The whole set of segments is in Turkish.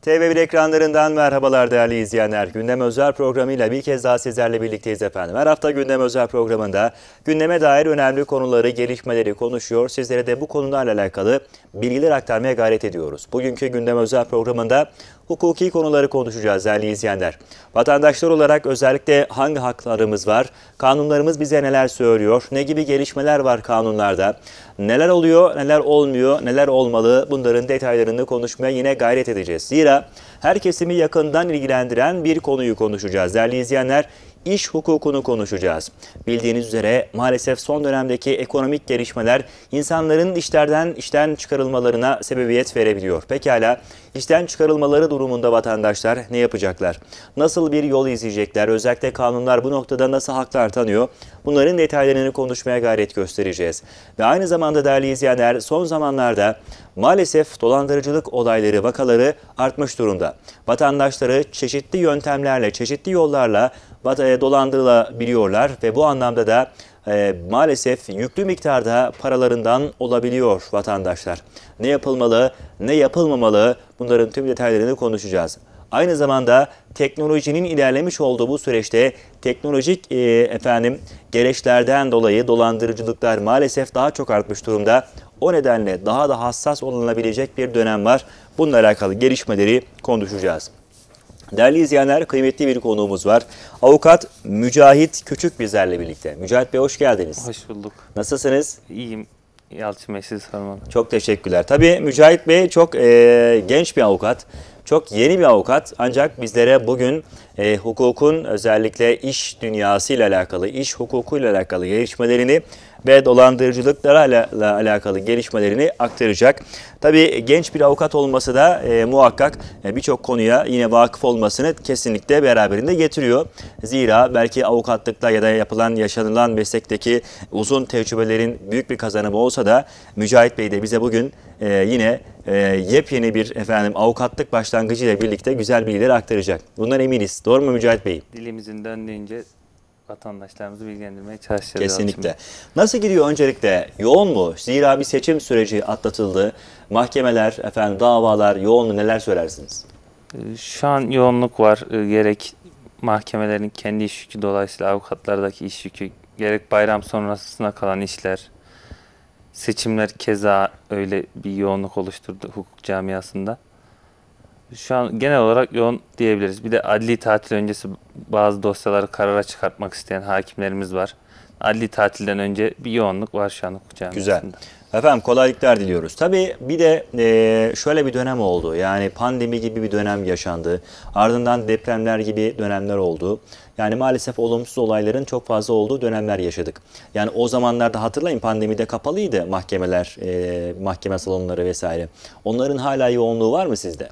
TV1 ekranlarından merhabalar değerli izleyenler. Gündem Özel programıyla bir kez daha sizlerle birlikteyiz efendim. Her hafta Gündem Özel programında gündeme dair önemli konuları, gelişmeleri konuşuyor. Sizlere de bu konularla alakalı bilgiler aktarmaya gayret ediyoruz. Bugünkü Gündem Özel programında hukuki konuları konuşacağız değerli izleyenler. Vatandaşlar olarak özellikle hangi haklarımız var? Kanunlarımız bize neler söylüyor? Ne gibi gelişmeler var kanunlarda? Neler oluyor, neler olmuyor, neler olmalı? Bunların detaylarını konuşmaya yine gayret edeceğiz. Zira her kesimi yakından ilgilendiren bir konuyu konuşacağız değerli izleyenler. İş hukukunu konuşacağız. Bildiğiniz üzere maalesef son dönemdeki ekonomik gelişmeler insanların işten çıkarılmalarına sebebiyet verebiliyor. Pekala işten çıkarılmaları durumunda vatandaşlar ne yapacaklar? Nasıl bir yol izleyecekler? Özellikle kanunlar bu noktada nasıl haklar tanıyor? Bunların detaylarını konuşmaya gayret göstereceğiz. Ve aynı zamanda değerli izleyenler son zamanlarda maalesef dolandırıcılık olayları, vakaları artmış durumda. Vatandaşları çeşitli yöntemlerle, çeşitli yollarla dolandırılabiliyorlar ve bu anlamda da maalesef yüklü miktarda paralarından olabiliyor vatandaşlar. Ne yapılmalı, ne yapılmamalı bunların tüm detaylarını konuşacağız. Aynı zamanda teknolojinin ilerlemiş olduğu bu süreçte teknolojik gereçlerden dolayı dolandırıcılıklar maalesef daha çok artmış durumda. O nedenle daha da hassas olunabilecek bir dönem var. Bununla alakalı gelişmeleri konuşacağız. Değerli izleyenler, kıymetli bir konuğumuz var. Avukat Mücahit Küçük bizlerle birlikte. Mücahit Bey hoş geldiniz. Hoş bulduk. Nasılsınız? İyiyim. Yalçın Bey sizi sormalı. Çok teşekkürler. Tabii Mücahit Bey çok genç bir avukat. Çok yeni bir avukat ancak bizlere bugün hukukun özellikle iş dünyasıyla alakalı, iş hukukuyla alakalı gelişmelerini ve dolandırıcılıklarla alakalı gelişmelerini aktaracak. Tabii genç bir avukat olması da muhakkak birçok konuya yine vakıf olmasını kesinlikle beraberinde getiriyor. Zira belki avukatlıkla ya da yaşanılan meslekteki uzun tecrübelerin büyük bir kazanımı olsa da Mücahit Bey de bize bugün yine yepyeni bir avukatlık başlangıcıyla birlikte güzel bilgileri aktaracak. Bundan eminiz. Doğru mu Mücahit Bey? Dilimizin döndüğünce vatandaşlarımızı bilgilendirmeye çalışacağız. Kesinlikle. Nasıl gidiyor öncelikle? Yoğun mu? Zira bir seçim süreci atlatıldı. Mahkemeler, davalar yoğun mu? Neler söylersiniz? Şu an yoğunluk var. Gerek mahkemelerin kendi iş yükü dolayısıyla avukatlardaki iş yükü, gerek bayram sonrasına kalan işler, seçimler keza öyle bir yoğunluk oluşturdu hukuk camiasında. Şu an genel olarak yoğun diyebiliriz. Bir de adli tatil öncesi bazı dosyaları karara çıkartmak isteyen hakimlerimiz var. Adli tatilden önce bir yoğunluk var şu an hukuk camiasında. Güzel. Efendim kolaylıklar diliyoruz. Tabii bir de şöyle bir dönem oldu. Yani pandemi gibi bir dönem yaşandı. Ardından depremler gibi dönemler oldu. Yani maalesef olumsuz olayların çok fazla olduğu dönemler yaşadık. Yani o zamanlarda hatırlayın pandemide kapalıydı mahkemeler, mahkeme salonları vesaire. Onların hala yoğunluğu var mı sizde?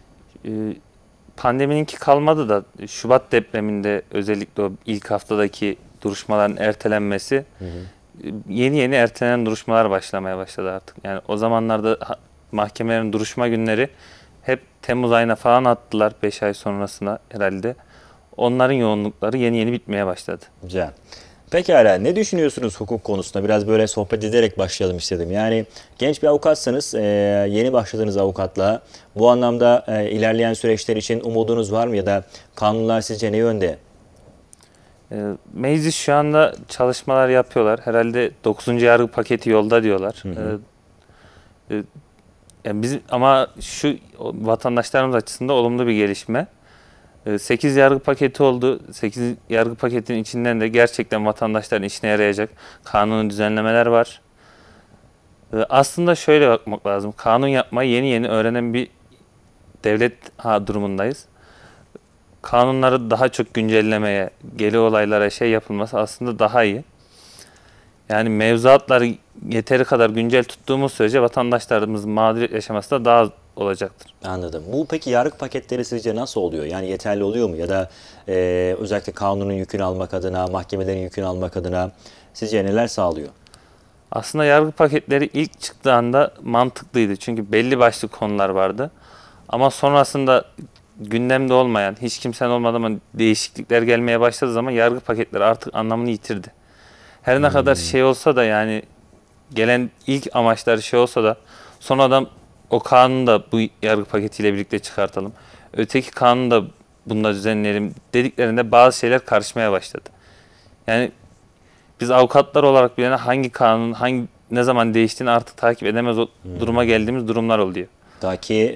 Pandemininki kalmadı da Şubat depreminde özellikle o ilk haftadaki duruşmaların ertelenmesi, yeni ertelenen duruşmalar başlamaya başladı artık. Yani o zamanlarda mahkemelerin duruşma günleri hep Temmuz ayına falan attılar, 5 ay sonrasına herhalde. Onların yoğunlukları yeni bitmeye başladı. Güzel. Pekala ne düşünüyorsunuz hukuk konusunda? Biraz böyle sohbet ederek başlayalım istedim. Yani genç bir avukatsanız, yeni başladığınız avukatlığa bu anlamda ilerleyen süreçler için umudunuz var mı ya da kanunlar sizce ne yönde? Meclis şu anda çalışmalar yapıyorlar. Herhalde 9. yargı paketi yolda diyorlar. Yani ama şu vatandaşlarımız açısından olumlu bir gelişme. 8 yargı paketi oldu. 8 yargı paketinin içinden de gerçekten vatandaşların işine yarayacak kanuni düzenlemeler var. Aslında şöyle bakmak lazım. Kanun yapmayı yeni öğrenen bir devlet durumundayız. Kanunları daha çok güncellemeye, geli olaylara yapılması aslında daha iyi. Yani mevzuatları yeteri kadar güncel tuttuğumuz sürece vatandaşlarımızın mağduriyet yaşaması da daha olacaktır. Anladım. Bu peki yargı paketleri sizce nasıl oluyor? Yani yeterli oluyor mu? Ya da özellikle kanunun yükünü almak adına, mahkemelerin yükünü almak adına sizce neler sağlıyor? Aslında yargı paketleri ilk çıktığında mantıklıydı. Çünkü belli başlı konular vardı. Ama sonrasında gündemde olmayan, hiç kimsenin olmadığı ama değişiklikler gelmeye başladığı zaman yargı paketleri artık anlamını yitirdi. Her ne kadar olsa da yani gelen ilk amaçları olsa da sonradan o kanunu da bu yargı paketiyle birlikte çıkartalım. Öteki kanunu da bununla düzenleyelim dediklerinde bazı şeyler karışmaya başladı. Yani biz avukatlar olarak bile hangi kanun ne zaman değiştiğini artık takip edemez duruma geldiğimiz durumlar oluyor. Ta ki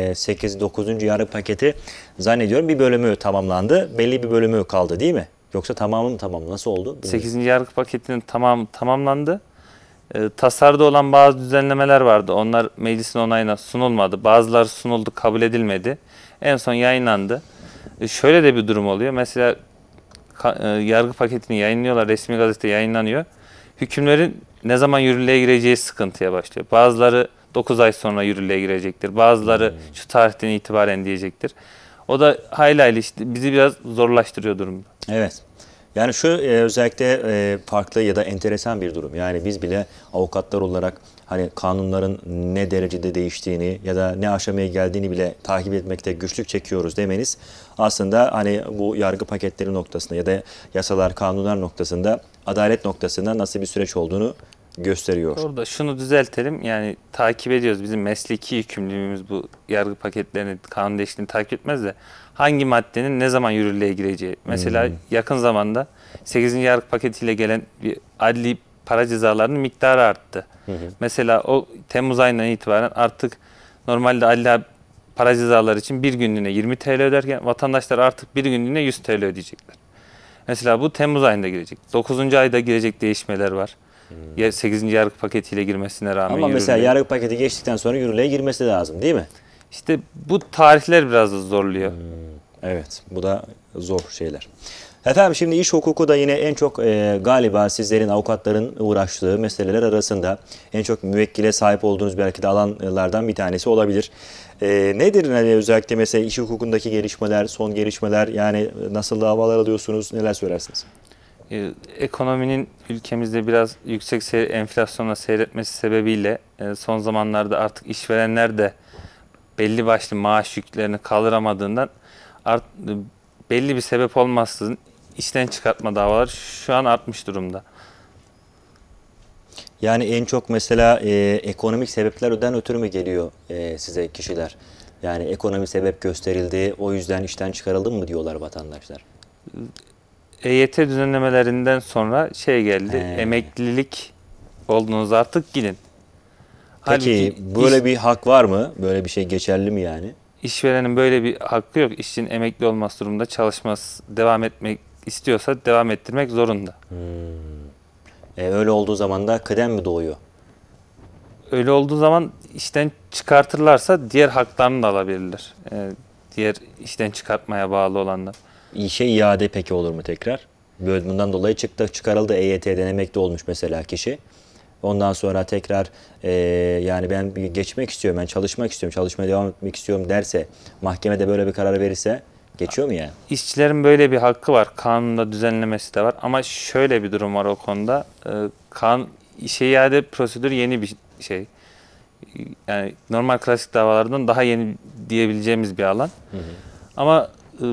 8-9. yargı paketi zannediyorum bir bölümü tamamlandı. Belli bir bölümü kaldı değil mi? Yoksa tamamı mı tamam? Nasıl oldu? Bilmiyorum. 8. yargı paketinin tamamlandı. Tasarıda olan bazı düzenlemeler vardı. Onlar meclisin onayına sunulmadı. Bazıları sunuldu, kabul edilmedi. En son yayınlandı. Şöyle de bir durum oluyor. Mesela yargı paketini yayınlıyorlar, resmi gazete yayınlanıyor. Hükümlerin ne zaman yürürlüğe gireceği sıkıntıya başlıyor. Bazıları 9 ay sonra yürürlüğe girecektir. Bazıları şu tarihten itibaren diyecektir. O da hayli işte bizi biraz zorlaştırıyor durumda. Evet. Yani şu özellikle farklı ya da enteresan bir durum. Yani biz bile avukatlar olarak hani kanunların ne derecede değiştiğini ya da ne aşamaya geldiğini bile takip etmekte güçlük çekiyoruz demeniz aslında hani bu yargı paketleri noktasında ya da yasalar, kanunlar noktasında, adalet noktasında nasıl bir süreç olduğunu gösteriyor. Orada şunu düzeltelim. Yani takip ediyoruz. Bizim mesleki yükümlülüğümüz bu yargı paketlerini, kanun değişikliğini takip etmez de hangi maddenin ne zaman yürürlüğe gireceği. Mesela yakın zamanda 8. yargı paketiyle gelen bir adli para cezalarının miktarı arttı. Mesela o Temmuz ayından itibaren artık normalde adli para cezaları için bir günlüğüne 20 TL öderken vatandaşlar artık bir günlüğüne 100 TL ödeyecekler. Mesela bu Temmuz ayında girecek. 9. ayda girecek değişmeler var. 8. yargı paketiyle girmesine rağmen Ama mesela yürürlüğe. yargı paketi geçtikten sonra yürürlüğe girmesi lazım değil mi? İşte bu tarihler biraz da zorluyor. Evet, bu da zor şeyler. Efendim şimdi iş hukuku da yine en çok galiba sizlerin, avukatların uğraştığı meseleler arasında en çok müvekkile sahip olduğunuz belki de alanlardan bir tanesi olabilir. Nedir hani özellikle mesela iş hukukundaki gelişmeler, son gelişmeler, yani nasıl davalar alıyorsunuz, neler söylersiniz? Ekonominin ülkemizde biraz yüksek enflasyonla seyretmesi sebebiyle son zamanlarda artık işverenler de belli başlı maaş yüklerini kaldıramadığından belli bir sebep olmaksızın işten çıkartma davaları şu an artmış durumda. Yani en çok mesela ekonomik sebeplerden ötürü mü geliyor size kişiler? Yani ekonomik sebep gösterildi, o yüzden işten çıkarıldı mı diyorlar vatandaşlar? EYT düzenlemelerinden sonra şey geldi, He. emeklilik oldunuz artık gidin. Peki Halbuki böyle bir hak var mı? Böyle bir şey geçerli mi yani? işverenin böyle bir hakkı yok. İşçinin emekli olması durumunda çalışması devam etmek istiyorsa devam ettirmek zorunda. Öyle olduğu zaman da kıdem mi doğuyor? Öyle olduğu zaman işten çıkartırlarsa diğer haklarını da alabilirler. Diğer işten çıkartmaya bağlı olanlar. İşe iade peki olur mu tekrar? Böyle bundan dolayı çıkarıldı, EYT'den emekli olmuş mesela kişi. Ondan sonra tekrar yani ben geçmek istiyorum, ben çalışmak istiyorum, çalışmaya devam etmek istiyorum derse, mahkemede böyle bir karar verirse geçiyor mu yani? İşçilerin böyle bir hakkı var. Kanunda düzenlemesi de var. Ama şöyle bir durum var o konuda. İşe iade prosedürü yeni bir şey. Yani normal klasik davalardan daha yeni diyebileceğimiz bir alan. Ama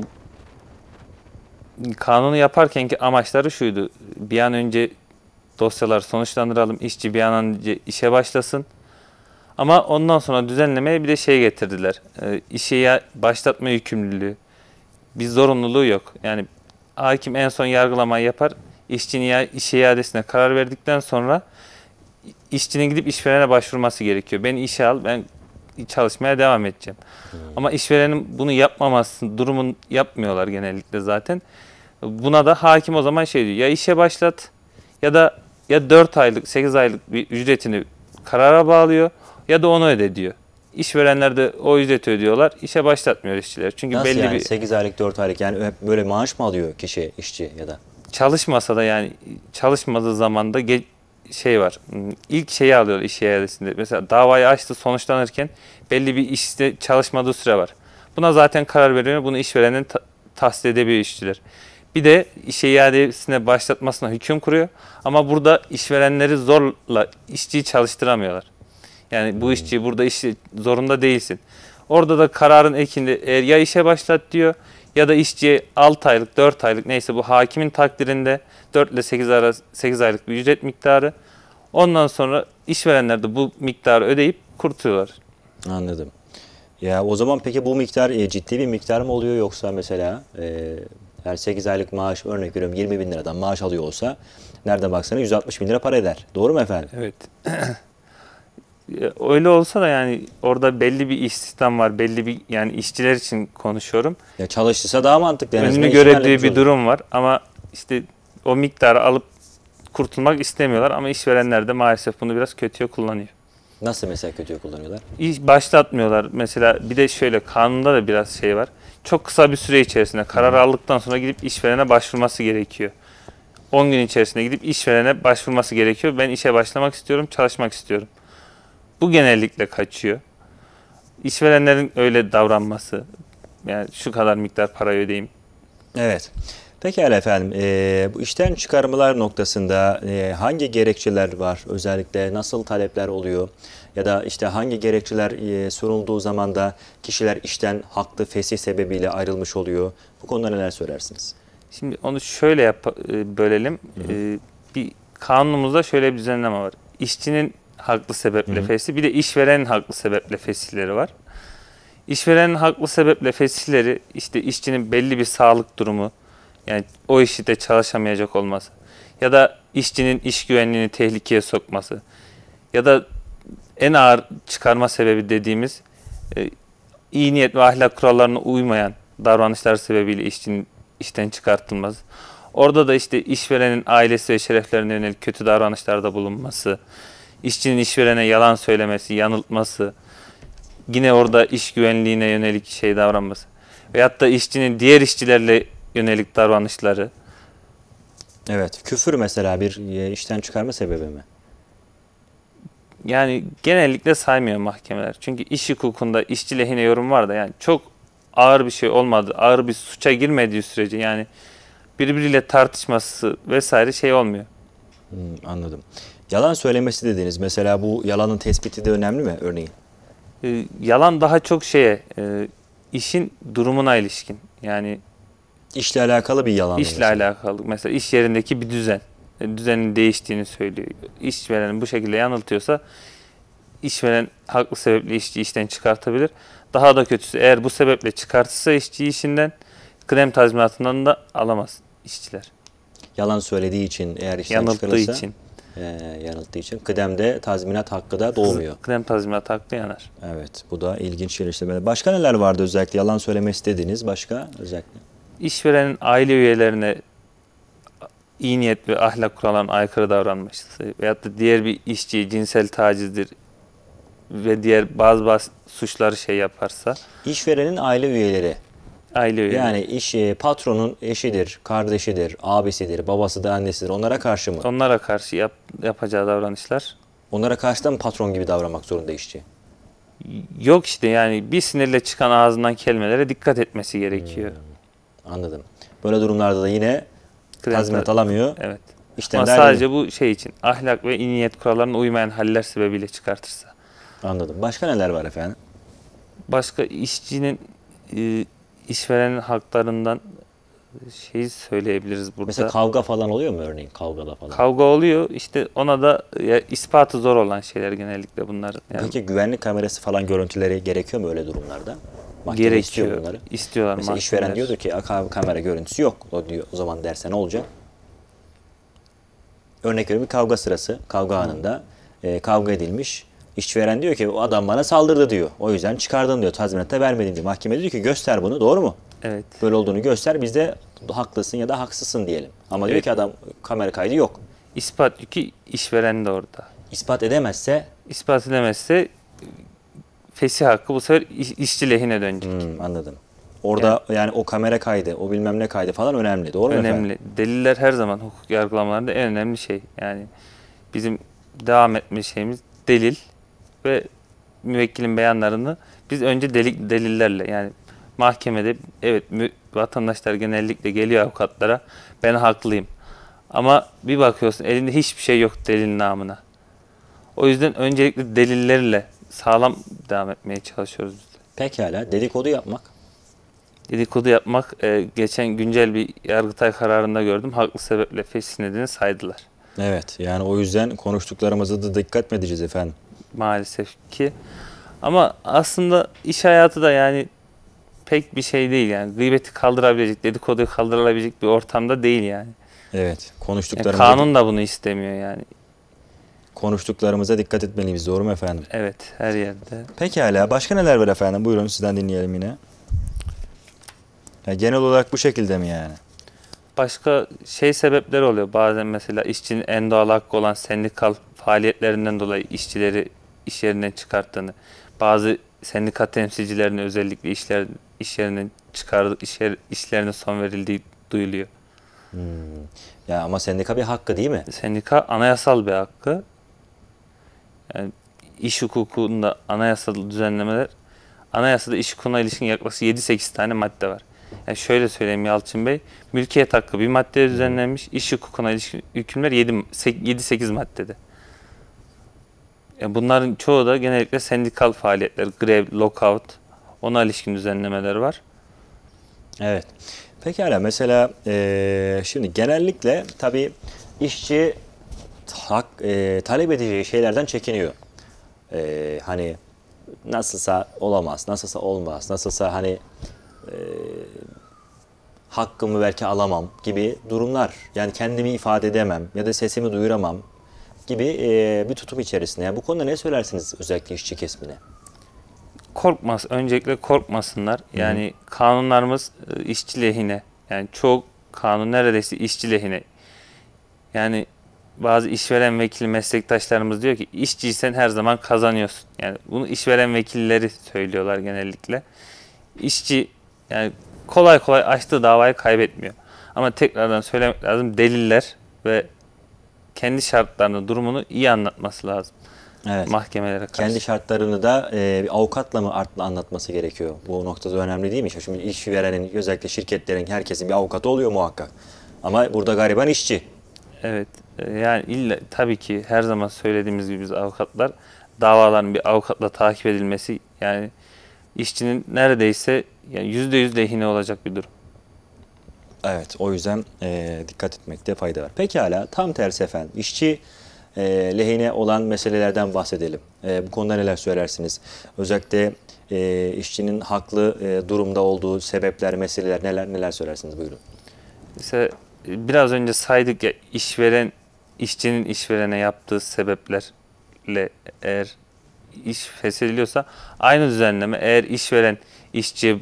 kanunu yaparkenki amaçları şuydu. Bir an önce dosyaları sonuçlandıralım. İşçi bir an önce işe başlasın. Ama ondan sonra düzenlemeye bir de şey getirdiler. İşe başlatma yükümlülüğü. Bir zorunluluğu yok. Yani hakim en son yargılamayı yapar. İşçinin işe iadesine karar verdikten sonra işçinin gidip işverene başvurması gerekiyor. Beni işe al, ben çalışmaya devam edeceğim. Ama işverenin bunu yapmaması durumun yapmıyorlar genellikle zaten. Buna da hakim o zaman şey diyor. Ya işe başlat ya da 4 aylık 8 aylık bir ücretini karara bağlıyor ya da onu öde diyor. İşverenler de o ücreti ödüyorlar. İşe başlatmıyor işçiler. Çünkü Nasıl belli yani bir 8 aylık 4 aylık yani hep böyle maaş mı alıyor kişi, işçi ya da? çalışmasa da yani çalışmadığı zaman da şey var. İlk şeyi alıyor iş iadesinde. Mesela davayı açtı sonuçlanırken belli bir işte çalışmadığı süre var. Buna zaten karar veriyor. Bunu işverenin tahsil edebiliyor işçiler. Bir de işe iadesine başlatmasına hüküm kuruyor. Ama burada işverenleri zorla işçiyi çalıştıramıyorlar. Yani bu işçi burada işi zorunda değilsin. Orada da kararın ekinde eğer ya işe başlat diyor ya da işçiye 6 aylık 4 aylık neyse bu hakimin takdirinde 4 ile 8 aylık bir ücret miktarı. Ondan sonra işverenler de bu miktarı ödeyip kurtuluyorlar. Anladım. Ya o zaman peki bu miktar ciddi bir miktar mı oluyor, yoksa mesela her 8 aylık maaş, örnek veriyorum 20 bin liradan maaş alıyor olsa nerede baksana 160 bin lira para eder. Doğru mu efendim? Evet. Öyle olsa da yani orada belli bir istihdam var. Belli bir, yani işçiler için konuşuyorum. Ya çalışırsa daha mantıklı. En azından Önünü işini görebildiği halletmiş bir olur. durum var ama işte o miktarı alıp kurtulmak istemiyorlar ama işverenler de maalesef bunu biraz kötüye kullanıyor. Nasıl mesela kötüye kullanıyorlar? İş başlatmıyorlar. Mesela bir de şöyle, kanunda da biraz şey var. Çok kısa bir süre içerisinde karar aldıktan sonra gidip işverene başvurması gerekiyor. 10 gün içerisinde gidip işverene başvurması gerekiyor. Ben işe başlamak istiyorum, çalışmak istiyorum. Bu genellikle kaçıyor. İşverenlerin öyle davranması, yani şu kadar miktar parayı ödeyeyim. Evet. Pekala efendim. Bu işten çıkarmalar noktasında hangi gerekçeler var? Özellikle nasıl talepler oluyor? Ya da işte hangi gerekçeler sunulduğu zaman da kişiler işten haklı fesih sebebiyle ayrılmış oluyor? Bu konuda neler söylersiniz? Şimdi onu şöyle bölelim. Bir kanunumuzda şöyle bir düzenleme var. İşçinin haklı sebeple fesih, bir de işverenin haklı sebeple fesihleri var. İşverenin haklı sebeple fesihleri, işte işçinin belli bir sağlık durumu, yani o işte çalışamayacak olması ya da işçinin iş güvenliğini tehlikeye sokması ya da en ağır çıkarma sebebi dediğimiz iyi niyet ve ahlak kurallarına uymayan davranışlar sebebiyle işçinin işten çıkartılması. Orada da işte işverenin ailesi ve şereflerine yönelik kötü davranışlarda bulunması, işçinin işverene yalan söylemesi, yanıltması, yine orada iş güvenliğine yönelik şey davranması veyahut da işçinin diğer işçilerle yönelik davranışları. Evet. Küfür mesela bir işten çıkarma sebebi mi? Yani genellikle saymıyor mahkemeler. Çünkü iş hukukunda işçi lehine yorum var da, yani çok ağır bir şey olmadı, ağır bir suça girmediği sürece, yani birbiriyle tartışması vesaire şey olmuyor. Anladım. Yalan söylemesi dediğiniz, mesela bu yalanın tespiti de önemli mi örneğin? Yalan daha çok işin durumuna ilişkin. Yani İşle alakalı bir yalan mı işle mesela? alakalı. Mesela iş yerindeki bir düzen. Düzenin değiştiğini söylüyor. İşveren bu şekilde yanıltıyorsa işveren haklı sebeple işçi işten çıkartabilir. Daha da kötüsü, eğer bu sebeple çıkartırsa işçi işinden, kıdem tazminatından da alamaz işçiler. Yalan söylediği için eğer işten Yanılttığı çıkarılsa, için. yanılttığı için kıdemde tazminat hakkı da doğmuyor. Kıdem tazminatı hakkı yanar. Evet, bu da ilginç geliştirmeler. Başka neler vardı özellikle yalan söylemesi dediniz, başka özellikle? İşverenin aile üyelerine iyi niyet ve ahlak kurallarına aykırı davranması veyahut da diğer bir işçi cinsel tacizdir ve diğer bazı suçları yaparsa, İşverenin aile üyeleri, aile üyeleri. yani patronun eşidir, kardeşidir, abisidir, babası da annesidir, onlara karşı mı? Onlara karşı yapacağı davranışlar. Onlara karşı da mı patron gibi davranmak zorunda işçi? Yok işte, yani bir sinirle çıkan ağzından kelimelere dikkat etmesi gerekiyor. Anladım. Böyle durumlarda da yine Kıdem tazminat ta- alamıyor. Evet. İşten Ama de sadece ayrılıyor. bu şey için, ahlak ve iyi niyet kurallarına uymayan haller sebebiyle çıkartırsa. Anladım. Başka neler var efendim? Başka işçinin işverenin haklarından söyleyebiliriz burada. Mesela kavga falan oluyor mu örneğin? Kavgada falan. Kavga oluyor. İşte ona da ispatı zor olan şeyler genellikle bunlar. Yani Peki güvenlik kamerası falan görüntüleri gerekiyor mu öyle durumlarda? Mahkeme istiyor gerekiyor. bunları. İstiyorlar Mesela mahkemeler. işveren diyordur ki kamera görüntüsü yok. O diyor, o zaman derse ne olacak? Örnek veriyorum, bir kavga sırası, kavga anında kavga edilmiş. İşveren diyor ki o adam bana saldırdı diyor. O yüzden çıkardım diyor. Tazminat da vermedim diyor. Mahkeme diyor ki göster bunu, doğru mu? Evet. Böyle olduğunu göster, biz de haklısın ya da haksızsın diyelim. Ama diyor Evet. ki adam kamera kaydı yok. İspat yükü işveren de orada. İspat edemezse İspat edemezse fesih hakkı bu sefer işçi lehine dönecek. anladım. Orada yani o kamera kaydı, o bilmem ne kaydı falan önemli. Doğru mu efendim? Önemli. Deliller her zaman hukuk yargılamalarında en önemli şey. Yani bizim devam etme şeyimiz delil ve müvekkilin beyanlarını biz önce delillerle, yani mahkemede evet vatandaşlar genellikle geliyor avukatlara, ben haklıyım. Ama bir bakıyorsun elinde hiçbir şey yok delil namına. O yüzden öncelikle delillerle sağlam devam etmeye çalışıyoruz biz de. Pekala, dedikodu yapmak. Dedikodu yapmak, geçen güncel bir Yargıtay kararında gördüm. Haklı sebeple fesih nedeni saydılar. Evet, yani o yüzden konuştuklarımızı da dikkat mi edeceğiz efendim? Maalesef ki. Ama aslında iş hayatı da yani pek bir şey değil yani. Gıybeti kaldırabilecek, dedikoduyu kaldırabilecek bir ortamda değil yani. Evet, Yani kanun da bunu istemiyor yani. konuştuklarımıza dikkat etmeliyiz. Doğru mu efendim? Evet, her yerde. Pekala. Başka neler var efendim? Buyurun sizden dinleyelim yine. Ya genel olarak bu şekilde mi yani? Başka sebepler oluyor. Bazen mesela işçinin en doğal hakkı olan sendikal faaliyetlerinden dolayı işçileri iş yerinden çıkarttığını, bazı sendika temsilcilerinin özellikle iş yerinden çıkardığı işlerine son verildiği duyuluyor. Ya ama sendika bir hakkı değil mi? Sendika anayasal bir hakkı. Yani iş hukukunda anayasal düzenlemeler, anayasada iş hukukuna ilişkin yaklaşık 7-8 tane madde var. Yani şöyle söyleyeyim Yalçın Bey, mülkiyet hakkı bir maddede düzenlenmiş, iş hukukuna ilişkin hükümler 7-8 maddede. Yani bunların çoğu da genellikle sendikal faaliyetler, grev, lockout, ona ilişkin düzenlemeler var. Evet. Pekala. Mesela şimdi genellikle tabii işçi talep edeceği şeylerden çekiniyor. Hani nasılsa olamaz, nasılsa olmaz, nasılsa hani hakkımı belki alamam gibi durumlar. Yani kendimi ifade edemem ya da sesimi duyuramam gibi bir tutum içerisinde. Yani bu konuda ne söylersiniz özellikle işçi kesimine? Öncelikle korkmasınlar. Yani kanunlarımız işçi lehine. Yani çok kanun neredeyse işçi lehine. Yani bazı işveren vekili meslektaşlarımız diyor ki işçiysen her zaman kazanıyorsun. Yani bunu işveren vekilleri söylüyorlar genellikle. İşçi yani kolay kolay açtığı davayı kaybetmiyor. Ama tekrardan söylemek lazım, deliller ve kendi şartlarını, durumunu iyi anlatması lazım. Evet. Mahkemelere karşı. Kendi şartlarını da bir avukatla mı anlatması gerekiyor? Bu noktada önemli değil mi? Şimdi işverenin, özellikle şirketlerin, herkesin bir avukatı oluyor muhakkak. Ama burada gariban işçi. Evet. Yani illa tabii ki her zaman söylediğimiz gibi biz avukatlar davaların bir avukatla takip edilmesi yani işçinin neredeyse yani %100 lehine olacak bir durum. Evet, o yüzden dikkat etmekte fayda var. Pekala, tam tersi efendim. İşçi lehine olan meselelerden bahsedelim. Bu konuda neler söylersiniz? Özellikle işçinin haklı durumda olduğu sebepler, meseleler neler söylersiniz? Buyurun. Mesela biraz önce saydık ya işçinin işverene yaptığı sebeplerle eğer iş feshediliyorsa aynı düzenleme eğer işveren işçiye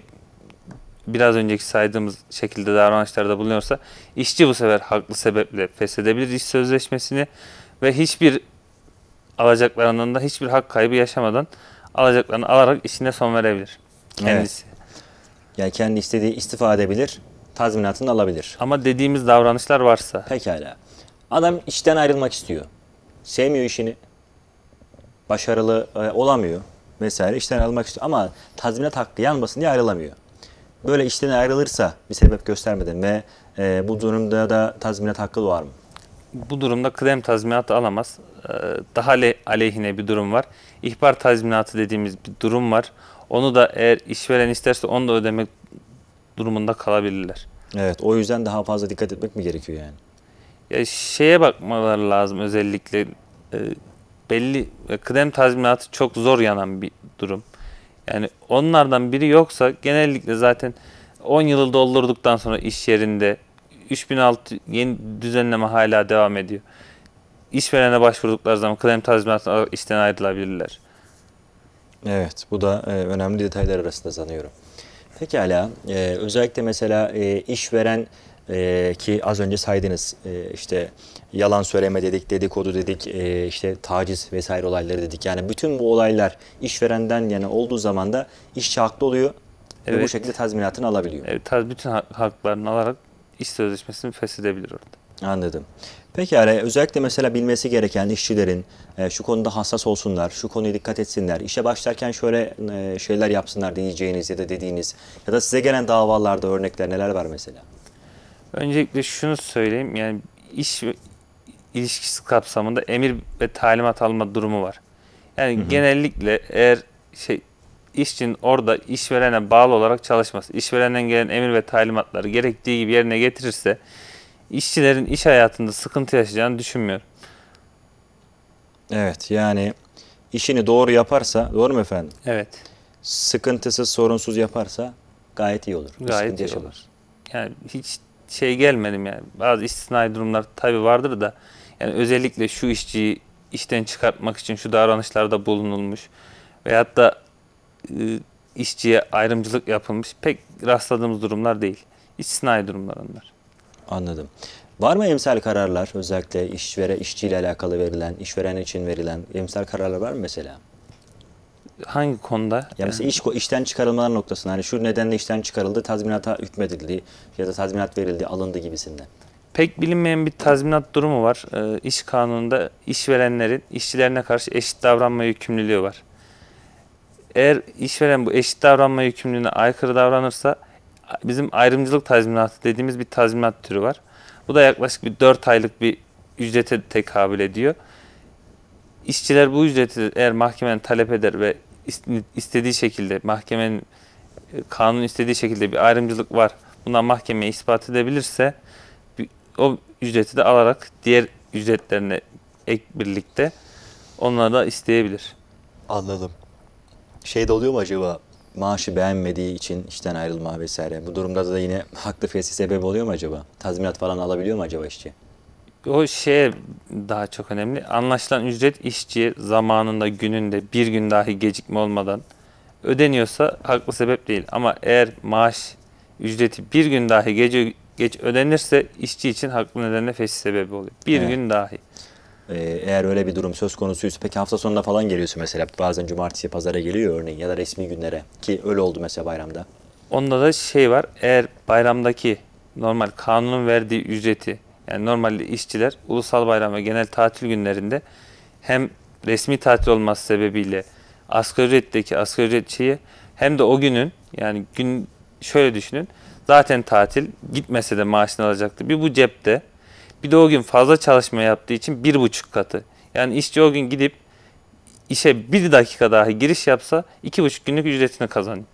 biraz önceki saydığımız şekilde davranışlarda bulunuyorsa işçi bu sefer haklı sebeple feshedebilir iş sözleşmesini ve alacaklarından da hiçbir hak kaybı yaşamadan alacaklarını alarak işine son verebilir kendisi. Evet. Yani kendi istediği istifa edebilir, tazminatını alabilir. Ama dediğimiz davranışlar varsa Pekala. Adam işten ayrılmak istiyor. Sevmiyor işini. Başarılı olamıyor vesaire. İşten ayrılmak istiyor ama tazminat hakkı yanmasın diye ayrılamıyor. Böyle işten ayrılırsa bir sebep göstermeden ve bu durumda da tazminat hakkı doğar mı? bu durumda kıdem tazminatı alamaz. Daha aleyhine bir durum var. İhbar tazminatı dediğimiz bir durum var. Onu da eğer işveren isterse onu da ödemek durumunda kalabilirler. Evet, o yüzden daha fazla dikkat etmek mi gerekiyor yani? Ya bakmaları lazım özellikle belli kıdem tazminatı çok zor yanan bir durum. Yani onlardan biri yoksa genellikle zaten 10 yılı doldurduktan sonra iş yerinde 3006 yeni düzenleme hala devam ediyor. İşverene başvurdukları zaman kıdem tazminatı alarak işten ayrılabilirler. Evet, bu da önemli detaylar arasında sanıyorum. Pekala, özellikle mesela işveren ki az önce saydınız işte yalan söyleme dedik, dedikodu dedik, işte taciz vesaire olayları dedik. Yani bütün bu olaylar işverenden yani olduğu zaman da işçi haklı oluyor ve bu Evet. şekilde tazminatını alabiliyor. Evet, bütün haklarını alarak iş sözleşmesini feshedebilir orada. Anladım. Pekala, özellikle mesela bilmesi gereken işçilerin şu konuda hassas olsunlar, şu konuya dikkat etsinler, işe başlarken şöyle şeyler yapsınlar diyeceğiniz ya da dediğiniz ya da size gelen davalarda örnekler neler var mesela? Öncelikle şunu söyleyeyim yani iş ilişkisi kapsamında emir ve talimat alma durumu var. Yani genellikle eğer işçinin orada işverene bağlı olarak çalışması, işverenden gelen emir ve talimatları gerektiği gibi yerine getirirse işçilerin iş hayatında sıkıntı yaşayacağını düşünmüyorum. Evet, yani işini doğru yaparsa, doğru mu efendim? Evet. Sıkıntısız, sorunsuz yaparsa gayet iyi olur. Bir Gayet sıkıntı iyi yaşamaz. olur. Yani hiç şey gelmedim yani. Bazı istisnai durumlar tabii vardır da yani özellikle şu işçiyi işten çıkartmak için şu davranışlarda bulunulmuş veyahut da işçiye ayrımcılık yapılmış pek rastladığımız durumlar değil. İstisnai durumlar onlar. Anladım. Var mı emsal kararlar, özellikle işçiyle alakalı verilen, işveren için verilen emsal kararlar var mı mesela? Hangi konuda? Ya mesela işten çıkarılmalar noktasında hani şu nedenle işten çıkarıldı, tazminata hükmedildi ya da tazminat verildi, alındı gibisinden. Pek bilinmeyen bir tazminat durumu var. İş kanununda işverenlerin işçilerine karşı eşit davranma yükümlülüğü var. Eğer işveren bu eşit davranma yükümlülüğüne aykırı davranırsa bizim ayrımcılık tazminatı dediğimiz bir tazminat türü var. Bu da yaklaşık bir 4 aylık bir ücrete tekabül ediyor. İşçiler bu ücreti eğer mahkemenin talep eder ve istediği şekilde mahkemenin kanun istediği şekilde bir ayrımcılık var. Bundan mahkemeye ispat edebilirse o ücreti de alarak diğer ücretlerine ek birlikte onlara da isteyebilir. Anladım. Şey de oluyor mu acaba? Maaşı beğenmediği için işten ayrılma vesaire. Bu durumda da yine haklı fesih sebebi oluyor mu acaba? Tazminat falan alabiliyor mu acaba işçi? O şeye daha çok önemli. Anlaşılan ücret işçiye zamanında, gününde bir gün dahi gecikme olmadan ödeniyorsa haklı sebep değil. Ama eğer maaş ücreti bir gün dahi geç ödenirse işçi için haklı nedenle fesih sebebi oluyor. Bir Evet. gün dahi. Eğer öyle bir durum söz konusuysa peki hafta sonunda falan geliyorsun mesela bazen cumartesi pazara geliyor örneğin ya da resmi günlere ki öyle oldu mesela bayramda. Onda da şey var. Eğer bayramdaki normal kanunun verdiği ücreti yani normalde işçiler ulusal bayram ve genel tatil günlerinde hem resmi tatil olması sebebiyle asgari ücretteki asgari ücretçiyi hem de o günün yani gün şöyle düşünün zaten tatil gitmese de maaşını alacaktı. Bir bu cepte bir de o gün fazla çalışma yaptığı için 1,5 katı. Yani işçi o gün gidip işe 1 dakika dahi giriş yapsa 2,5 günlük ücretini kazanıyor.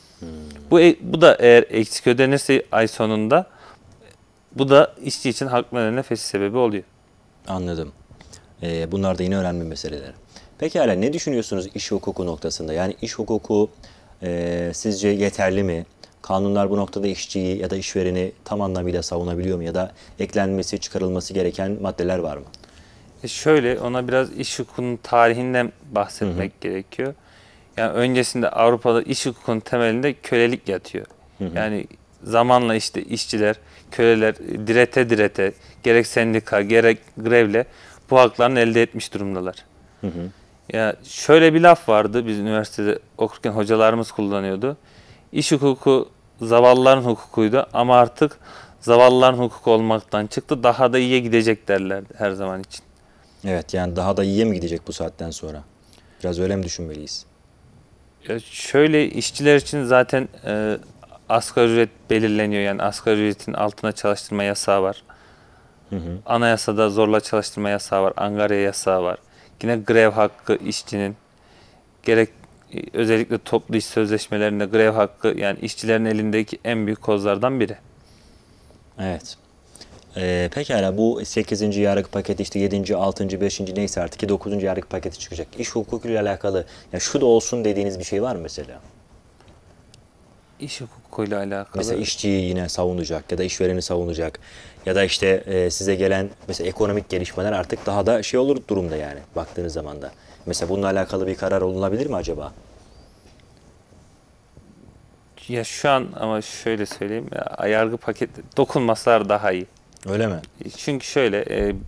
Bu da eğer eksik ödenirse ay sonunda bu da işçi için haklı nedenle fesih sebebi oluyor. Anladım. Bunlar da yine önemli meseleler. Pekala ne düşünüyorsunuz iş hukuku noktasında? Yani iş hukuku sizce yeterli mi? Kanunlar bu noktada işçiyi ya da işvereni tam anlamıyla savunabiliyor mu? Ya da eklenmesi, çıkarılması gereken maddeler var mı? Şöyle ona biraz iş hukukunun tarihinden bahsetmek gerekiyor. Yani öncesinde Avrupa'da iş hukukunun temelinde kölelik yatıyor. Yani zamanla işte işçiler, köleler direte direte gerek sendika gerek grevle bu haklarını elde etmiş durumdalar. Ya şöyle bir laf vardı biz üniversitede okurken hocalarımız kullanıyordu. İş hukuku zavallıların hukukuydu ama artık zavallıların hukuku olmaktan çıktı. Daha da iyiye gidecek derlerdi her zaman için. Evet yani daha da iyiye mi gidecek bu saatten sonra? Biraz öyle mi düşünmeliyiz? Ya şöyle işçiler için zaten asgari ücret belirleniyor. Yani asgari ücretin altına çalıştırma yasağı var. Anayasada zorla çalıştırma yasağı var. Angarya yasağı var. Yine grev hakkı işçinin gerek özellikle toplu iş sözleşmelerinde grev hakkı yani işçilerin elindeki en büyük kozlardan biri. Evet. Pekala bu 8. yargı paketi işte 7. 6. 5. neyse artık ki 9. yargı paketi çıkacak. İş hukukuyla alakalı ya şu da olsun dediğiniz bir şey var mı mesela? İş hukukuyla alakalı. Mesela işçiyi yine savunacak ya da işvereni savunacak ya da işte size gelen mesela ekonomik gelişmeler artık daha da şey olur durumda yani baktığınız zaman da. Mesela bununla alakalı bir karar olunabilir mi acaba? Ya şu an ama şöyle söyleyeyim. Yargı paketi dokunmasalar daha iyi. Öyle mi? Çünkü şöyle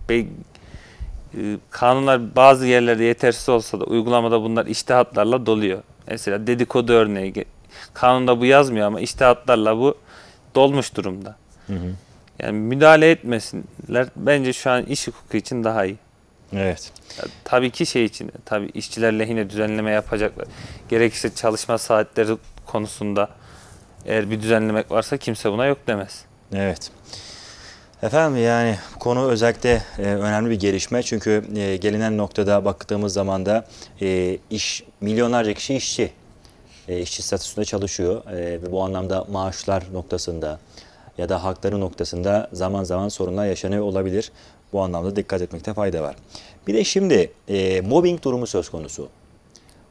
kanunlar bazı yerlerde yetersiz olsa da uygulamada bunlar içtihatlarla doluyor. Mesela dedikodu örneği. Kanunda bu yazmıyor ama içtihatlarla bu dolmuş durumda. Yani müdahale etmesinler. Bence şu an iş hukuku için daha iyi. Evet. Ya, tabii ki şey için, tabii işçiler lehine düzenleme yapacaklar. Gerekirse çalışma saatleri konusunda eğer bir düzenlemek varsa kimse buna yok demez. Evet. Efendim yani bu konu özellikle önemli bir gelişme çünkü gelinen noktada baktığımız zaman da milyonlarca kişi işçi. İşçi statüsünde çalışıyor ve bu anlamda maaşlar noktasında ya da hakları noktasında zaman zaman sorunlar yaşanıyor olabilir. Bu anlamda dikkat etmekte fayda var. Bir de şimdi mobbing durumu söz konusu.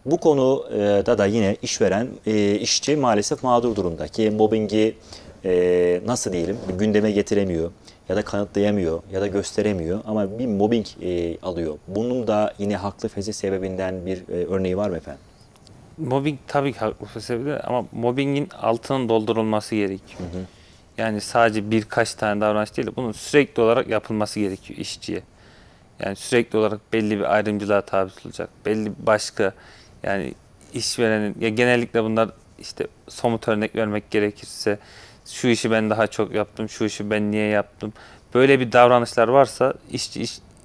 Bu konuda da yine işveren, işçi maalesef mağdur durumda ki mobbingi nasıl diyelim gündeme getiremiyor ya da kanıtlayamıyor ya da gösteremiyor ama bir mobbing alıyor. Bunun da yine haklı fesih sebebinden bir örneği var mı efendim? Mobbing tabii ki haklı sebebi ama mobbingin altının doldurulması gerekiyor. Yani sadece birkaç tane davranış değil, bunun sürekli olarak yapılması gerekiyor işçiye. Yani sürekli olarak belli bir ayrımcılığa tabi tutulacak. Belli başka yani işverenin ya genellikle bunlar işte somut örnek vermek gerekirse şu işi ben daha çok yaptım, şu işi ben niye yaptım. Böyle bir davranışlar varsa işçi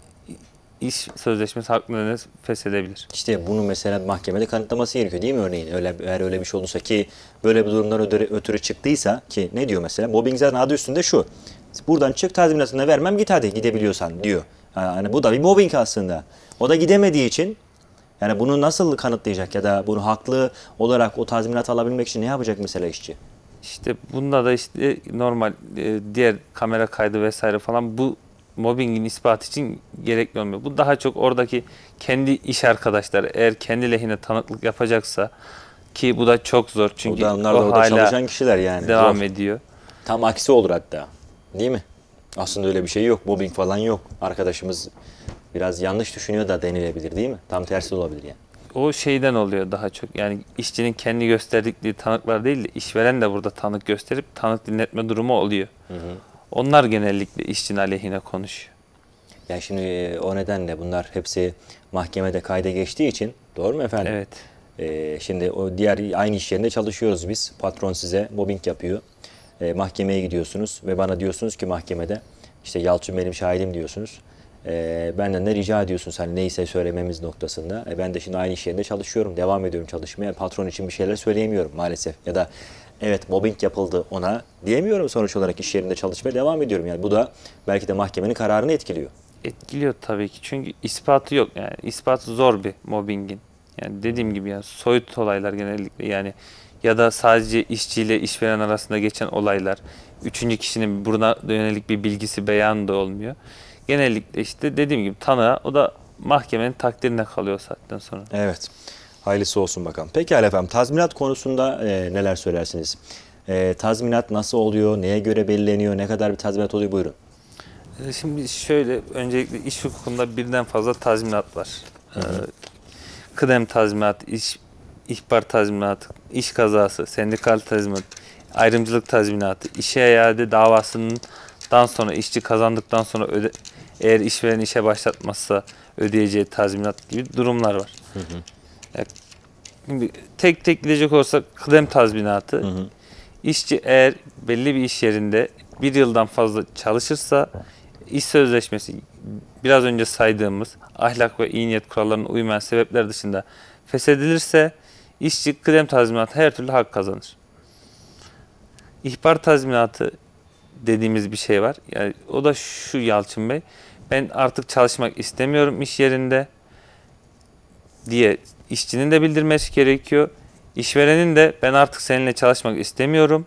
iş sözleşmesi haklı nedeniyle feshedebilir. İşte bunu mesela mahkemede kanıtlaması gerekiyor değil mi örneğin? Eğer öyle bir şey olursa ki böyle bir durumdan ötürü çıktıysa ki ne diyor mesela? Mobbing zaten adı üstünde şu. Buradan çık tazminatını vermem git hadi gidebiliyorsan diyor. Yani bu da bir mobbing aslında. O da gidemediği için yani bunu nasıl kanıtlayacak ya da bunu haklı olarak o tazminat alabilmek için ne yapacak mesela işçi? İşte bunda da işte normal diğer kamera kaydı vesaire falan bu mobbingin ispatı için gerekli olmuyor. Bu daha çok oradaki kendi iş arkadaşları eğer kendi lehine tanıklık yapacaksa ki bu da çok zor çünkü Onlar da o orada hala çalışan kişiler yani. devam Zor. ediyor. Tam aksi olur hatta. Değil mi? Aslında öyle bir şey yok. Mobbing falan yok. Arkadaşımız biraz yanlış düşünüyor da denilebilir değil mi? Tam tersi olabilir yani. O şeyden oluyor daha çok. Yani işçinin kendi gösterdikleri tanıklar değil de işveren de burada tanık gösterip tanık dinletme durumu oluyor. Onlar genellikle işçinin aleyhine konuşuyor. Yani şimdi o nedenle bunlar hepsi mahkemede kayda geçtiği için doğru mu efendim? Evet. Şimdi o diğer aynı iş yerinde çalışıyoruz biz. Patron size mobbing yapıyor. Mahkemeye gidiyorsunuz ve bana diyorsunuz ki mahkemede işte Yalçın benim şahidim diyorsunuz. Benden de rica ediyorsunuz hani neyse söylememiz noktasında. Ben de şimdi aynı iş yerinde çalışıyorum. Devam ediyorum çalışmaya. Patron için bir şeyler söyleyemiyorum maalesef. Ya da evet mobbing yapıldı ona diyemiyorum sonuç olarak iş yerinde çalışmaya devam ediyorum. Yani bu da belki de mahkemenin kararını etkiliyor. Etkiliyor tabii ki. Çünkü ispatı yok. Yani ispatı zor bir mobbingin. Yani dediğim gibi yani soyut olaylar genellikle yani ya da sadece işçiyle işveren arasında geçen olaylar. Üçüncü kişinin buna yönelik bir bilgisi beyanı da olmuyor. Genellikle işte dediğim gibi tanığa o da mahkemenin takdirine kalıyor saatten sonra. Evet. Hayırlısı olsun bakalım. Pekala efendim. Tazminat konusunda neler söylersiniz? Tazminat nasıl oluyor? Neye göre belirleniyor? Ne kadar bir tazminat oluyor? Buyurun. Şimdi şöyle öncelikle iş hukukunda birden fazla tazminat var. Kıdem tazminatı, ihbar tazminatı, iş kazası, sendikal tazminat, ayrımcılık tazminatı, işe iade davasından sonra işçi kazandıktan sonra eğer işveren işe başlatmazsa ödeyeceği tazminat gibi durumlar var. Yani şimdi tek tek gidecek olursak kıdem tazminatı, işçi eğer belli bir iş yerinde bir yıldan fazla çalışırsa iş sözleşmesi biraz önce saydığımız ahlak ve iyi niyet kurallarına uymayan sebepler dışında feshedilirse işçi kıdem tazminatı her türlü hak kazanır. İhbar tazminatı dediğimiz bir şey var. Yani o da şu Yalçın Bey, ben artık çalışmak istemiyorum iş yerinde diye işçinin de bildirmesi gerekiyor. İşverenin de ben artık seninle çalışmak istemiyorum.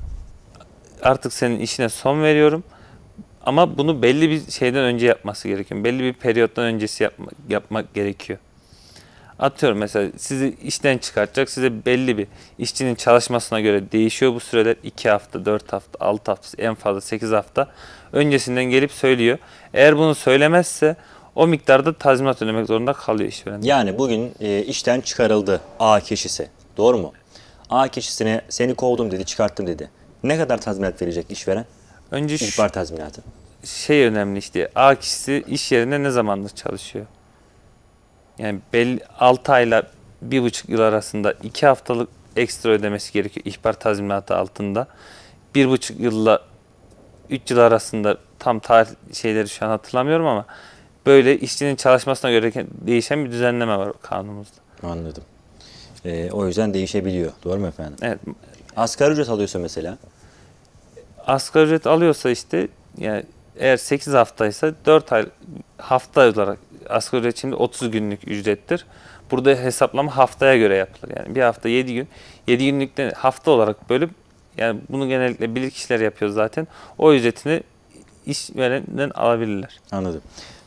Artık senin işine son veriyorum. Ama bunu belli bir şeyden önce yapması gerekiyor. Belli bir periyottan öncesi yapmak gerekiyor. Atıyorum mesela sizi işten çıkartacak. Size belli bir işçinin çalışmasına göre değişiyor bu süreler. 2 hafta, 4 hafta, 6 hafta, en fazla 8 hafta öncesinden gelip söylüyor. Eğer bunu söylemezse o miktarda tazminat ödemek zorunda kalıyor işveren. Yani bugün işten çıkarıldı A kişisi. Doğru mu? A kişisine seni kovdum dedi, çıkarttım dedi. Ne kadar tazminat verecek işveren? Önce İhbar tazminatı. şey önemli işte A kişisi iş yerinde ne zamandır çalışıyor? Yani belli 6 ayla 1,5 yıl arasında 2 haftalık ekstra ödemesi gerekiyor ihbar tazminatı altında. 1,5 yılla 3 yıl arasında tam tarih şeyleri şu an hatırlamıyorum ama böyle işçinin çalışmasına göre değişen bir düzenleme var kanunumuzda. Anladım. O yüzden değişebiliyor. Doğru mu efendim? Evet. Asgari ücret alıyorsa mesela Asgari ücret alıyorsa işte yani eğer 8 haftaysa 4 ay hafta olarak asgari ücret şimdi 30 günlük ücrettir. Burada hesaplama haftaya göre yapılır. Yani bir hafta 7 gün. 7 günlükten hafta olarak bölüp yani bunu genellikle bilirkişiler yapıyor zaten. O ücretini işverenden alabilirler. anladım.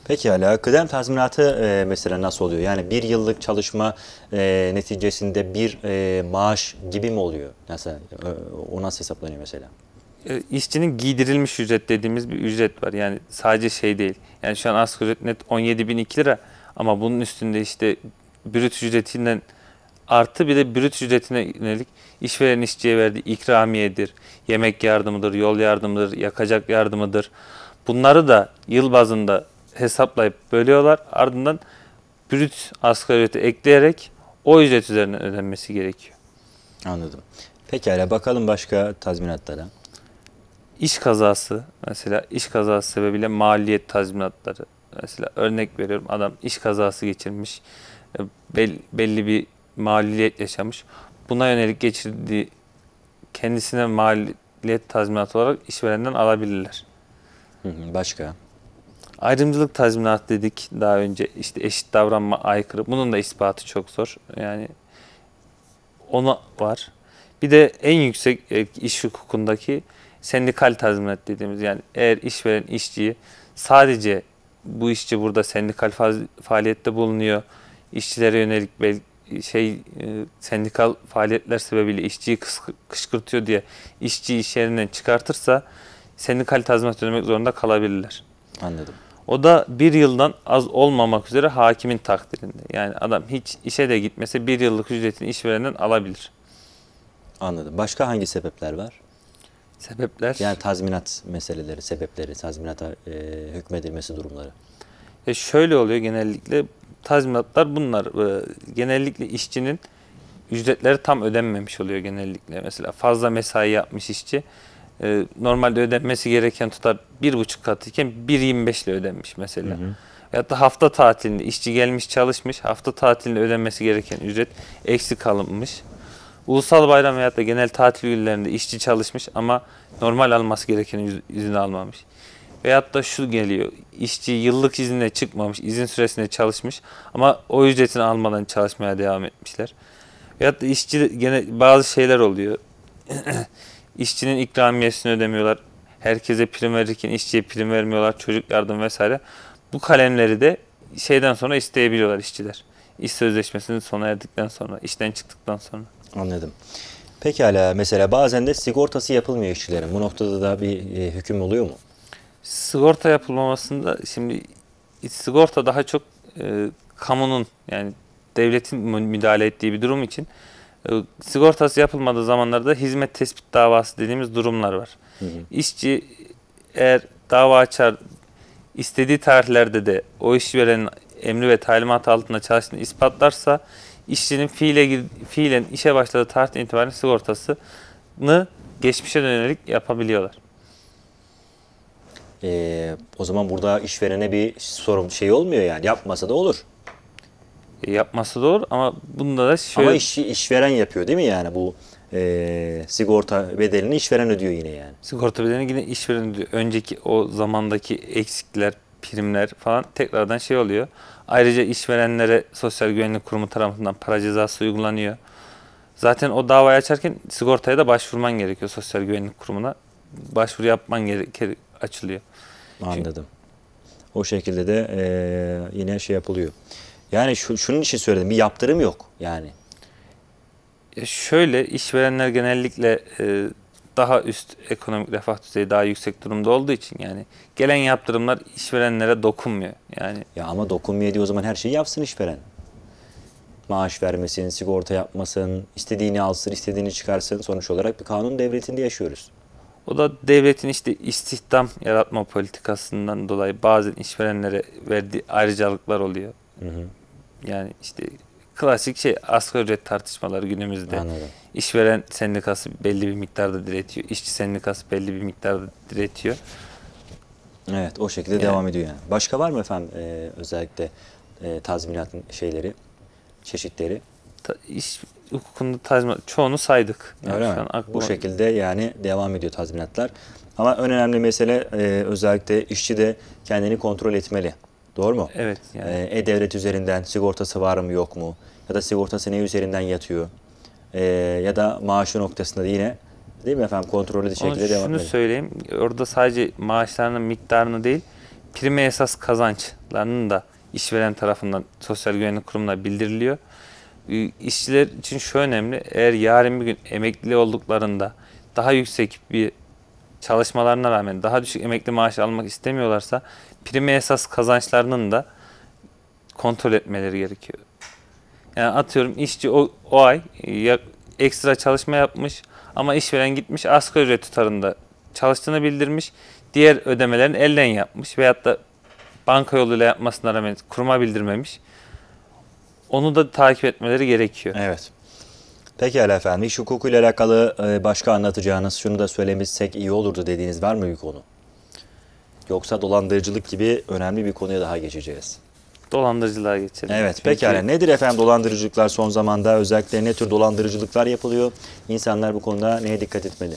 Peki hala kıdem tazminatı mesela nasıl oluyor? Yani bir yıllık çalışma neticesinde bir maaş gibi mi oluyor? Nasıl, o nasıl hesaplanıyor mesela? İşçinin giydirilmiş ücret dediğimiz bir ücret var. Yani sadece şey değil. Yani şu an asgari ücret net 17.002 lira ama bunun üstünde işte brüt ücretinden artı bir de brüt ücretine yönelik işveren işçiye verdiği ikramiyedir, yemek yardımıdır, yol yardımıdır, yakacak yardımıdır. Bunları da yıl bazında hesaplayıp bölüyorlar. Ardından brüt asgari ücreti ekleyerek o ücret üzerinden ödenmesi gerekiyor. Anladım. Pekala bakalım başka tazminatlara. İş kazası mesela iş kazası sebebiyle maliyet tazminatları. Mesela örnek veriyorum adam iş kazası geçirmiş, belli bir maliyet yaşamış. Buna yönelik geçirdiği kendisine maliyet tazminatı olarak işverenden alabilirler. Hı hı, başka? Ayrımcılık tazminatı dedik daha önce, işte eşit davranma aykırı. Bunun da ispatı çok zor. Yani onu var. Bir de en yüksek iş hukukundaki sendikal tazminat dediğimiz, yani eğer işveren işçiyi sadece bu işçi burada sendikal faaliyette bulunuyor, işçilere yönelik sendikal faaliyetler sebebiyle işçiyi kışkırtıyor diye işçiyi iş yerinden çıkartırsa sendikal tazminat ödemek zorunda kalabilirler. Anladım. O da bir yıldan az olmamak üzere hakimin takdirinde. Yani adam hiç işe de gitmese bir yıllık ücretini işverenden alabilir. Anladım. Başka hangi sebepler var? Sebepler Yani tazminat meseleleri, sebepleri, tazminata hükmedilmesi durumları. şöyle oluyor genellikle tazminatlar bunlar. Genellikle işçinin ücretleri tam ödenmemiş oluyor genellikle. Mesela fazla mesai yapmış işçi. Normalde ödenmesi gereken tutar 1,5 katı iken 1,25 ile ödenmiş mesela. Hı hı. Veyahut da hafta tatilinde işçi gelmiş çalışmış, hafta tatilinde ödenmesi gereken ücret eksik alınmış. Ulusal bayram veyahut da genel tatil günlerinde işçi çalışmış ama normal alması gereken izni almamış. Veyahut da şu geliyor, işçi yıllık izinle çıkmamış, izin süresinde çalışmış ama o ücretini almadan çalışmaya devam etmişler. Veyahut da işçi gene bazı şeyler oluyor. İşçinin ikramiyesini ödemiyorlar. Herkese prim verirken işçiye prim vermiyorlar. Çocuk yardım vesaire. Bu kalemleri de şeyden sonra isteyebiliyorlar işçiler. İş sözleşmesinin sona erdikten sonra, işten çıktıktan sonra. Anladım. Pekala mesela bazen de sigortası yapılmıyor işçilerin. Bu noktada da bir hüküm oluyor mu? Sigorta yapılmamasında şimdi sigorta daha çok kamunun, yani devletin müdahale ettiği bir durum için sigortası yapılmadığı zamanlarda hizmet tespit davası dediğimiz durumlar var. Hı hı. İşçi eğer dava açar, istediği tarihlerde de o işverenin emri ve talimat altında çalıştığını ispatlarsa işçinin fiilen işe başladığı tarihten itibaren sigortasını geçmişe yönelik yapabiliyorlar. O zaman burada işverene bir sorun şey olmuyor yani. Yapmasa da olur. Yapması doğru ama bunda da şöyle... Ama işveren yapıyor değil mi yani bu sigorta bedelini işveren ödüyor yine yani. Sigorta bedelini yine işveren ödüyor. Önceki o zamandaki eksikler, primler falan tekrardan şey oluyor. Ayrıca işverenlere Sosyal Güvenlik Kurumu tarafından para cezası uygulanıyor. Zaten o davayı açarken sigortaya da başvurman gerekiyor Sosyal Güvenlik Kurumu'na. Başvuru yapman gerekir, açılıyor. Anladım. O şekilde de yine şey yapılıyor. Yani şunun için söyledim, bir yaptırım yok yani. Şöyle, işverenler genellikle daha üst ekonomik refah düzeyi daha yüksek durumda olduğu için yani gelen yaptırımlar işverenlere dokunmuyor. Yani Ya ama dokunmuyor diye o zaman her şeyi yapsın işveren. Maaş vermesin, sigorta yapmasın, istediğini alsın, istediğini çıkarsın. Sonuç olarak bir kanun devletinde yaşıyoruz. o da devletin işte istihdam yaratma politikasından dolayı bazı işverenlere verdiği ayrıcalıklar oluyor. Hı hı. Yani işte klasik şey asgari ücret tartışmaları günümüzde. Anladım. İşveren sendikası belli bir miktarda diretiyor. İşçi sendikası belli bir miktarda diretiyor. Evet, o şekilde Yani- devam ediyor yani. Başka var mı efendim özellikle tazminatın şeyleri, çeşitleri? İş hukukunda tazminat çoğunu saydık. Yani Öyle şu mi? an aklıma- Bu şekilde yani devam ediyor tazminatlar. Ama en önemli mesele özellikle işçi de kendini kontrol etmeli. Doğru mu? Evet yani. E-Devlet üzerinden sigortası var mı yok mu? Ya da sigortası ne üzerinden yatıyor? Ya da maaşı noktasında da yine değil mi efendim kontrollü bir Onu şekilde devam şunu edelim. söyleyeyim. Orada sadece maaşlarının miktarını değil, prime esas kazançlarının da işveren tarafından Sosyal Güvenlik Kurumu'na bildiriliyor. İşçiler için şu önemli, eğer yarın bir gün emekli olduklarında daha yüksek bir çalışmalarına rağmen daha düşük emekli maaşı almak istemiyorlarsa prime esas kazançlarının da kontrol etmeleri gerekiyor. Yani atıyorum işçi o ay ekstra çalışma yapmış ama işveren gitmiş asgari ücret tutarında çalıştığını bildirmiş. Diğer ödemelerini elden yapmış veyahut da banka yoluyla yapmasına rağmen kuruma bildirmemiş. Onu da takip etmeleri gerekiyor. Evet. Pekala efendim. İş hukukuyla alakalı başka anlatacağınız, şunu da söylemişsek iyi olurdu dediğiniz var mı bir konu? Yoksa dolandırıcılık gibi önemli bir konuya daha geçeceğiz. Dolandırıcılığa geçelim. Evet, pekala. Nedir efendim dolandırıcılıklar son zamanda? Özellikle ne tür dolandırıcılıklar yapılıyor? İnsanlar bu konuda neye dikkat etmeli?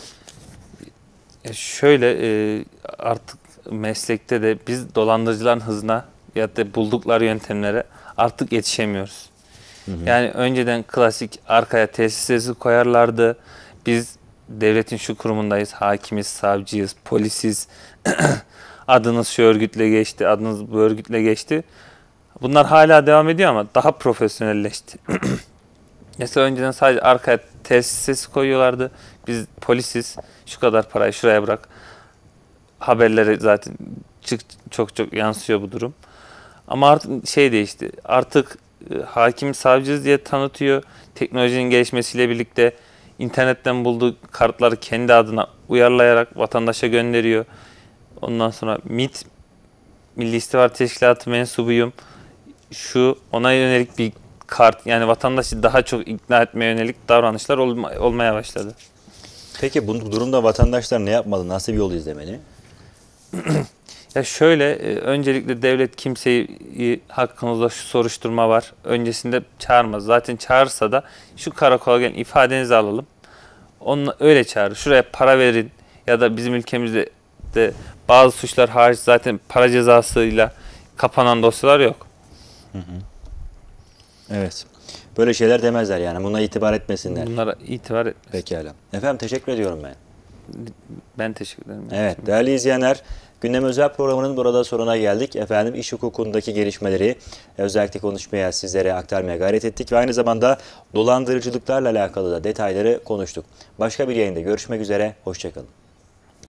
Şöyle artık meslekte de biz dolandırıcıların hızına ya da buldukları yöntemlere artık yetişemiyoruz. Yani önceden klasik arkaya tesis sesi koyarlardı. Biz devletin şu kurumundayız, hakimiz, savcıyız, polisiz. Adınız şu örgütle geçti, adınız bu örgütle geçti. Bunlar hala devam ediyor ama daha profesyonelleşti. Mesela önceden sadece arkaya tesis sesi koyuyorlardı. Biz polisiz, şu kadar parayı şuraya bırak. Haberlere zaten çok yansıyor bu durum. Ama artık şey değişti. Artık hakim savcıyız diye tanıtıyor. Teknolojinin gelişmesiyle birlikte internetten bulduğu kartları kendi adına uyarlayarak vatandaşa gönderiyor. Ondan sonra MİT, Milli İstihbarat Teşkilatı mensubuyum. Şu ona yönelik bir kart, yani vatandaşı daha çok ikna etmeye yönelik davranışlar olmaya başladı. Peki bu durumda vatandaşlar ne yapmalı? Nasıl bir yol izlemeli? Ya şöyle, öncelikle devlet kimseyi hakkınızda şu soruşturma var, öncesinde çağırmaz. Zaten çağırsa da şu karakola gelin ifadenizi alalım. Onunla öyle çağırır. Şuraya para verin ya da bizim ülkemizde de bazı suçlar hariç zaten para cezasıyla kapanan dosyalar yok. Evet. Böyle şeyler demezler yani. Buna itibar etmesinler. Bunlara itibar etmez. Pekala. Efendim teşekkür ediyorum ben. Ben teşekkür ederim. Evet değerli izleyenler, Gündem Özel programının burada sonuna geldik. Efendim iş hukukundaki gelişmeleri özellikle konuşmaya, sizlere aktarmaya gayret ettik ve aynı zamanda dolandırıcılıklarla alakalı da detayları konuştuk. Başka bir yayında görüşmek üzere, hoşçakalın.